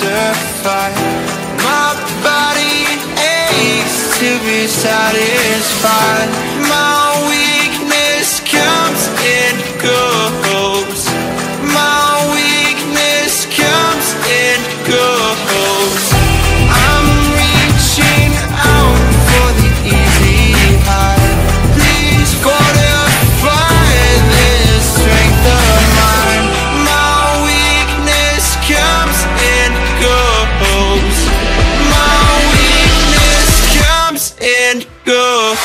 classified. My body aches to be satisfied. My weakness comes and goes. My weakness comes and goes. I'm reaching out for the easy high. Please fortify this strength of mine. My weakness comes and goes. My weakness comes and goes.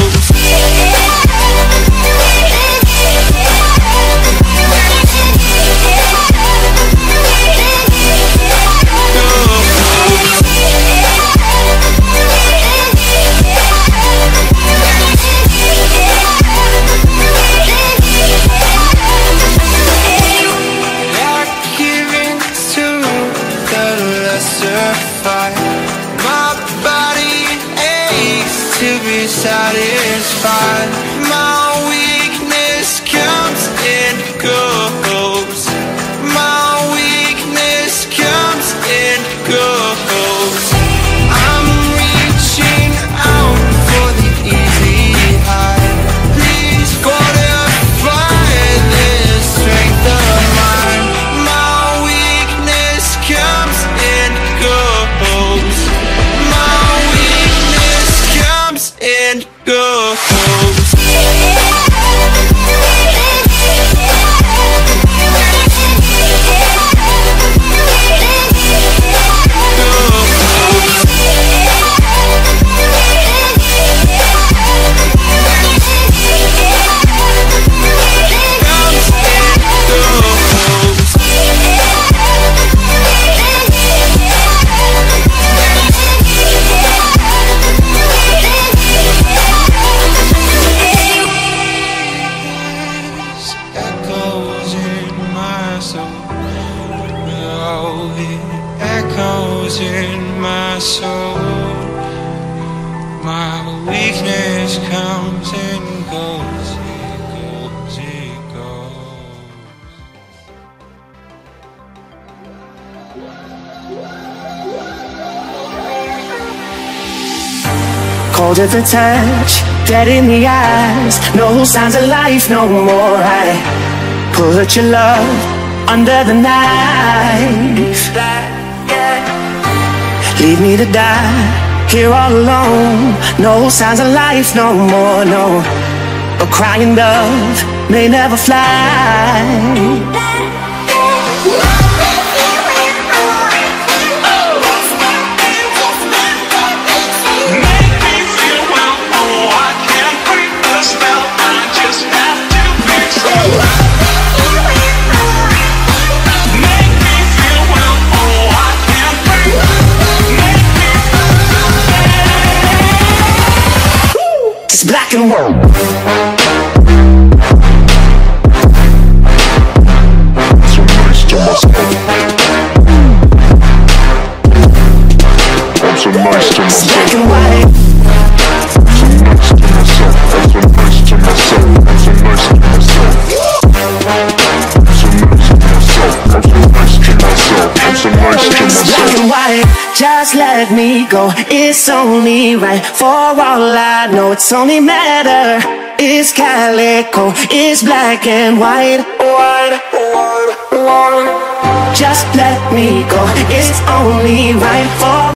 My body aches to be satisfied. My weakness comes and goes. My weakness comes and goes. I'm reaching out for the easy high. Please fortify this strength of mine. My weakness comes and goes. My weakness comes and goes. Echoes in my soul. Oh, it echoes in my soul. My weakness comes and goes. It goes, it goes. Cold at the touch, dead in the eyes. No signs of life no more. I put your love under the knife. Leave me to die here all alone. No signs of life no more, no. A crying dove may never fly. It's black and white. So nice to myself. I'm so nice to It's black myself. and white. So nice to myself. I'm so nice to myself. I'm so nice to myself. I'm so nice to myself. I'm so nice to myself. I'm so nice to It's black myself. and white. Just let me go. It's only right. For all I know, it's only matter. It's calico. It's black and white. Just let me go. It's only right for